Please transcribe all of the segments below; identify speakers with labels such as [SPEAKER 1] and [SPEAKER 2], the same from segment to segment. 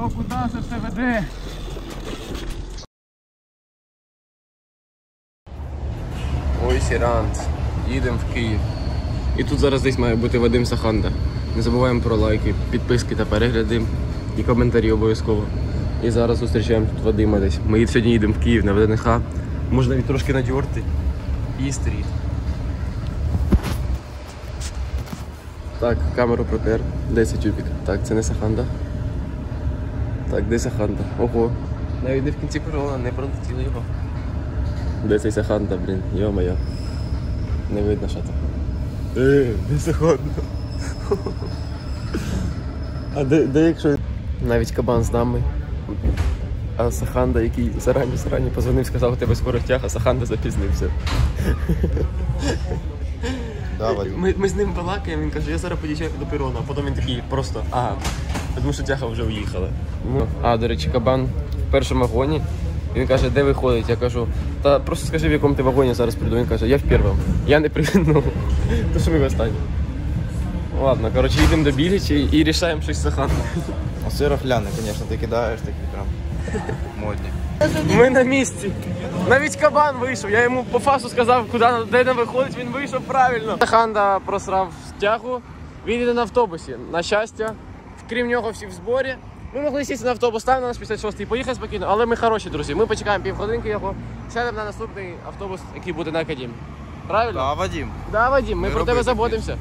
[SPEAKER 1] Йо, куди це все веде? Ой, Сірант. Їдемо в Київ. І тут зараз десь має бути Вадим Саханда. Не забуваємо про лайки, підписки та перегляди. І коментарі обов'язково. І зараз зустрічаємо тут Вадима десь. Ми сьогодні їдемо в Київ на ВДНХ. Можна навіть трошки на дьорти. І стріт. Так, камеру протер. Де це тюбік? Так, це не Саханда. Так, де Саханда? Ого. Навіть не в кінці перона, не пролетіли його. Де цей Саханда, блін? Йо-моє. Не видно, що там. Де Саханда? А де якщо... Навіть кабан з нами. А Саханда, який зарані позвонив, сказав, у тебе скоро тяг, а Саханда запізнився.
[SPEAKER 2] Да,
[SPEAKER 1] ми з ним балакаємо, він каже, я зараз під'їжджаю до перона, а потім він такий просто, тому що тяга вже уїхала. До речі, кабан в першому вагоні, він каже, де виходить? Я кажу, та просто скажи, в якому ти вагоні зараз прийду. Він каже, я в першому, я не прийду, то що ми в останньому. Ладно, коротше, їдемо до Білічі і рішаємо щось з Сахандою.
[SPEAKER 2] А це рафляни, звісно, ти кидаєш такі прям модні.
[SPEAKER 1] Ми на місці. Навіть кабан вийшов. Я йому по фасу сказав, де нам виходить, він вийшов правильно. Саханда просрав тягу, він їде на автобусі. На щастя, крім нього всі в зборі. Ми могли сісти на автобус, там на наш 56-й і поїхати спокійно, але ми хороші друзі. Ми почекаємо півгодинки його, сядемо на наступний автобус, який буде на Академії. Правильно?
[SPEAKER 2] Да, Вадим.
[SPEAKER 1] Да, Вадим, ми про тебе заботимося.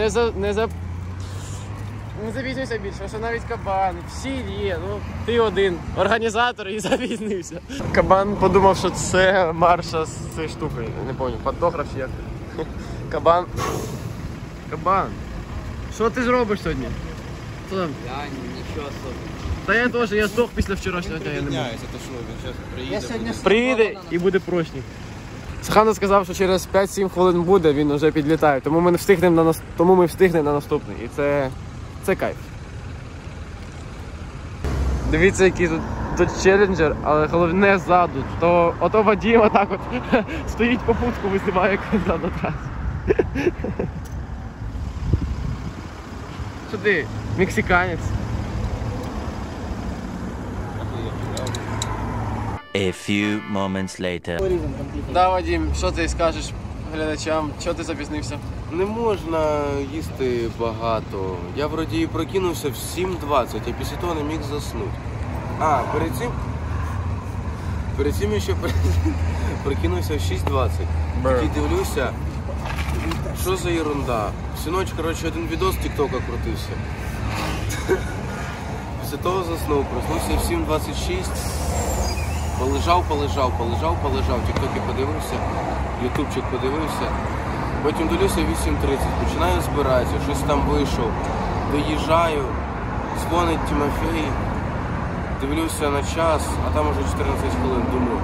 [SPEAKER 1] Не запізнюйся більше, що навіть кабан, всі є, ти один, організатор і запізнився. Кабан подумав, що це марша з цією штукою, не пам'ятаю, фотограф чи як. Кабан. Кабан, що ти зробиш сьогодні? Що там?
[SPEAKER 3] Я нічого особливого.
[SPEAKER 1] Та я теж, я здох після вчорашнього дня, я не можу.
[SPEAKER 2] то що, він зараз приїде.
[SPEAKER 1] Приїде і буде прочник. Саханда сказав, що через 5-7 хвилин буде, він вже підлітає, тому ми встигнемо на наступний. І це кайф. Дивіться, який тут челленджер, але головне ззаду. Ото Вадим отак от стоїть попутку, висипає як ззаду трасі. Що ти? Мексиканець.
[SPEAKER 4] A few moments later.
[SPEAKER 1] Да, Вадим, що ти скажеш глядачам? Чого ти запізнився?
[SPEAKER 5] Не можна їсти багато. Я вроді і прокинувся в 7:20, а після того не міг заснути. Перед цим я ще прокинувся в 6:20. Такий дивлюся, що за ерунда. Всю ніч, коротше, один відос з тіктока крутився. Після того заснув, проснувся в 7:26. Полежав, тіктоки подивився, ютубчик подивився. Потім дивлюся 8:30, починаю збиратися, щось там вийшов, доїжджаю, дзвонить Тимофій, дивлюся на час, а там уже 14 хвилин, думаю.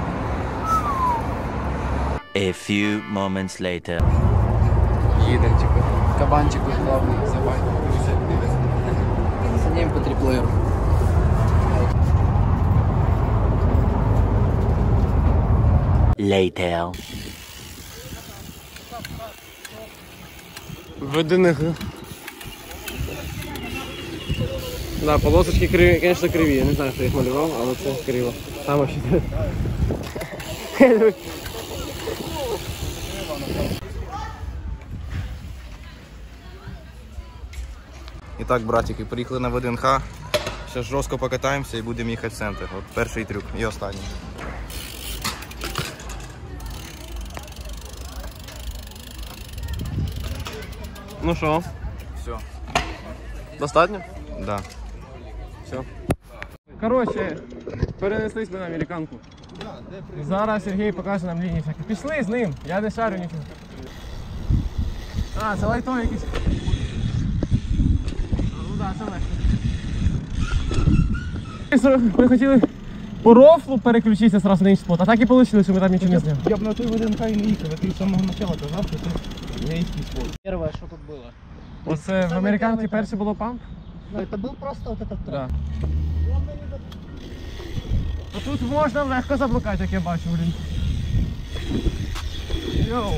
[SPEAKER 4] A few moments later.
[SPEAKER 1] Їдемо, типу.
[SPEAKER 3] Кабанчик главний забай. За ним по триплеєру.
[SPEAKER 4] Later.
[SPEAKER 1] ВДНХ. Да, полосочки криві, звісно, криві. Я не знаю, хто їх малював, але це криво. Там вообще.
[SPEAKER 2] І так, братики, приїхали на ВДНХ. Зараз жорстко покатаємося і будемо їхати в центр. От перший трюк і останній.
[SPEAKER 1] Ну що?
[SPEAKER 2] Все.
[SPEAKER 1] Достатньо?
[SPEAKER 2] Да.
[SPEAKER 1] Все. Коротше, перенеслись ми на американку. Зараз Сергій покаже нам лінії всякі. Пішли з ним, я не шарю нічого. Це лайтовий якийсь. Ну так, це легко. Ми хотіли по рофлу переключитися сразу на інший спот, а так і вийшло, що ми там нічого не зняли.
[SPEAKER 6] Я б на той ВДНХ і не їхав, ти з самого початку казав, що це єйський спорт.
[SPEAKER 3] Перше, що тут було?
[SPEAKER 1] Оце в американці перше було памп?
[SPEAKER 6] Ну, це був просто вот этот трек.
[SPEAKER 1] Да. А тут можна легко заблукати, як я бачу, блін. Йоу.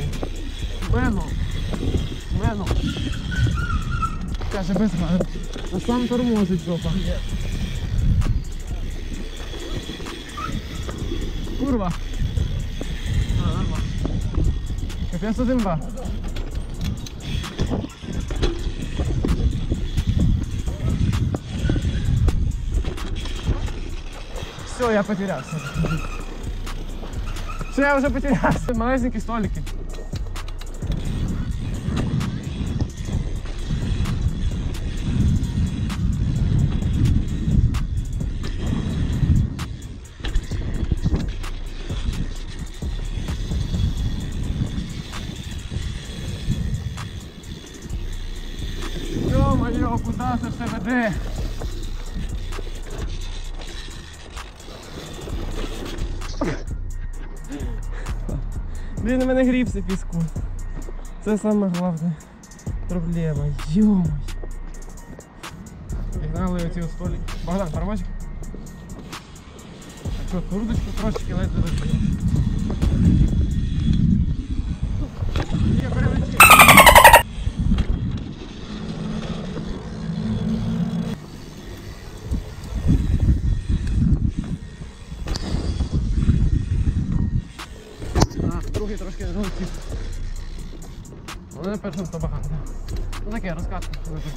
[SPEAKER 1] Мено. Каже, без газу. А сам тормозить жопа. Kurwa. Капец, тут имба. Все, я потерялся. Все, я уже потерялся. Малесенькие столики. Ё-моё, куда це все веде? Блін, у мене грібся піску. Це саме головне проблема. Йо-моё. Пігнали оці столик. Богдан, паровозик? Так що, курточку трошечки ледь залишили. Є, перелетів. Другий трошки залетів. Але на першому то багато. Ну таке, розкатка.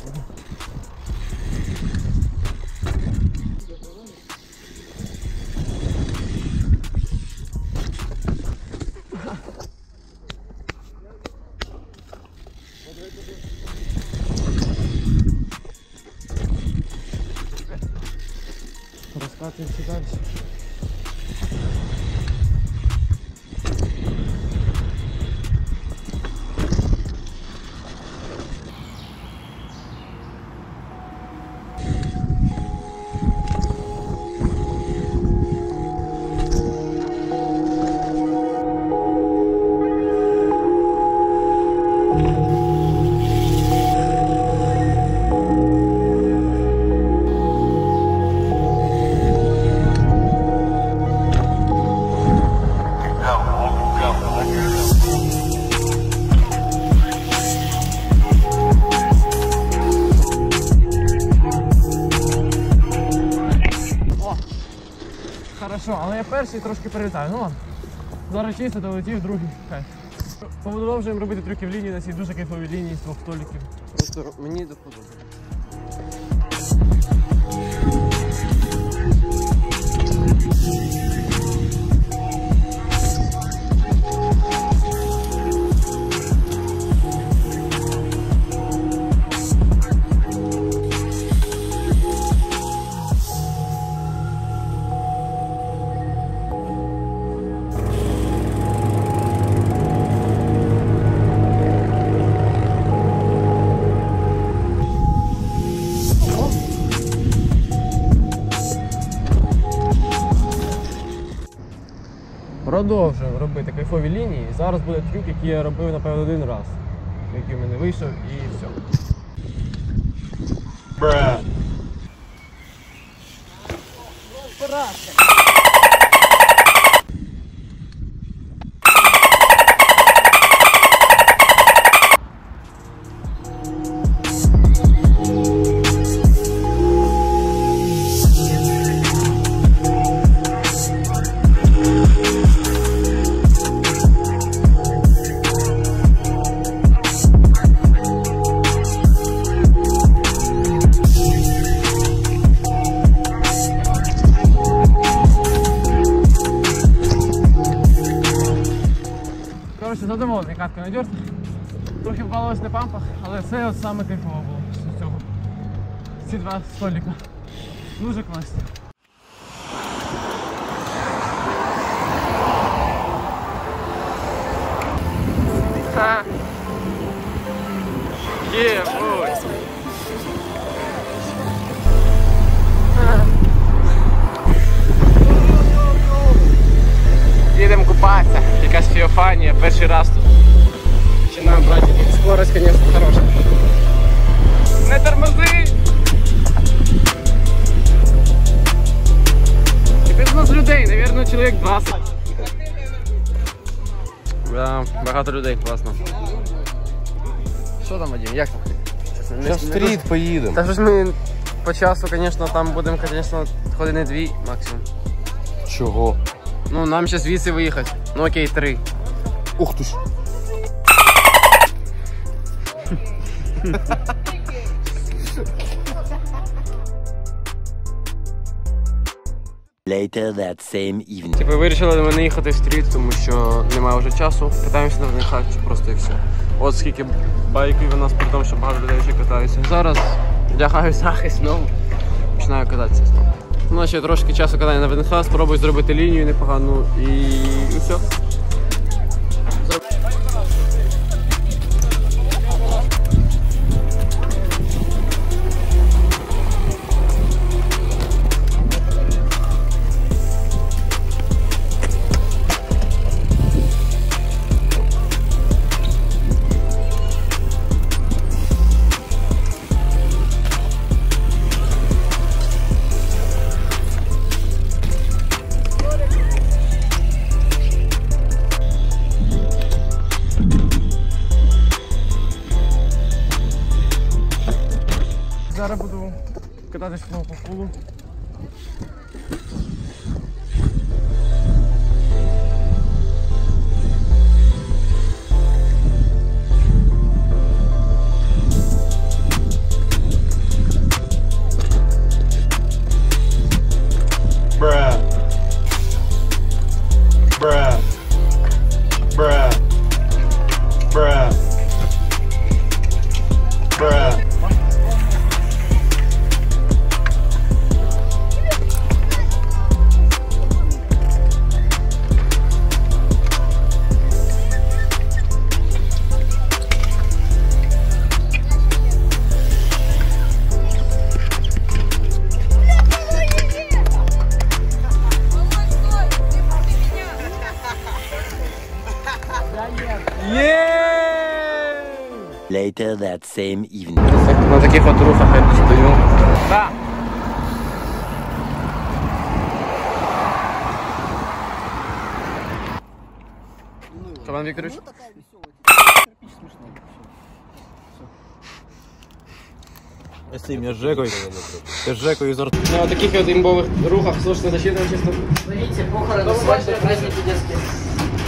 [SPEAKER 1] Розкатуємося далі. Хорошо, але я перший трошки перелітаю. Ну ладно. Зараз чисто долетів, другий. Хай. Продовжуємо робити трюки в лінії на цій дуже кайфовій лінії з двох столиків. Просто мені доподобається. Продовжуємо робити кайфові лінії. Зараз буде трюк, який я робив, напевно, один раз. Який в мене вийшов і все. Коротше, задоволений, катка не дьорт. Трохи вбалилось на пампах, але це от саме кайфово було з цього. Ці два столика. Дуже класні. Є, ось. Їдемо купатися, якась феофанія, перший раз тут. Починаємо брати, скорость, звісно, хороша. Не тормози! Тепер у нас людей, мабуть, чоловік 20. Да, багато людей, класно. Що там, Вадим, як там?
[SPEAKER 2] Зараз в стріт поїдемо.
[SPEAKER 1] Та щось ми по часу, звісно, там будемо, звісно, години 2 максимум.
[SPEAKER 2] Чого?
[SPEAKER 1] Ну, нам ще звідси виїхати. Ну окей, 3.
[SPEAKER 2] Ух ти ж.
[SPEAKER 4] Later that same evening.
[SPEAKER 1] Типу, вирішили ми не їхати в стріт, тому що немає вже часу. Катаємося на ВДНХ, чи просто і все. От скільки байків у нас, при тому, що багато людей ще катаються. Зараз вдягаю захист знову, починаю кататися знову. Ну, ще трошки часу катання на ВДНХ, спробую зробити лінію непогану і все. Зараз буду кататись знову по полу.
[SPEAKER 6] Bruh. Bruh. Bruh. Bruh. Bruh.
[SPEAKER 4] Later that same evening.
[SPEAKER 1] На таких от рухах я стою. Да. Роман Вікторович?
[SPEAKER 2] Если я с Жекой. Ты с Жекой из
[SPEAKER 1] На вот таких вот имбовых рухах, слушайте, засчитываем чисто.
[SPEAKER 3] Смотрите, похороны, свадьбы, праздники детские.